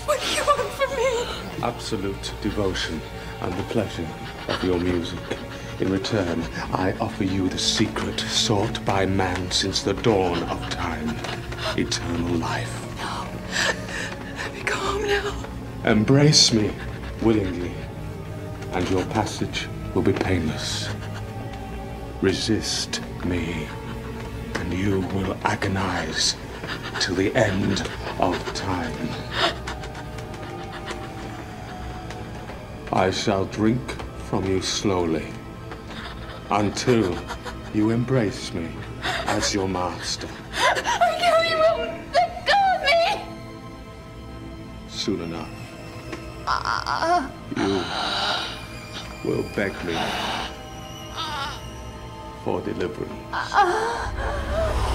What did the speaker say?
What do you want from me? Absolute devotion and the pleasure of your music. In return, I offer you the secret sought by man since the dawn of time. Eternal life. No. Let me go home now. Embrace me willingly, and your passage will be painless. Resist me, and you will agonize till the end of time. I shall drink from you slowly until you embrace me as your master. I can't, you won't let go of me! Soon enough, you will beg me for deliverance.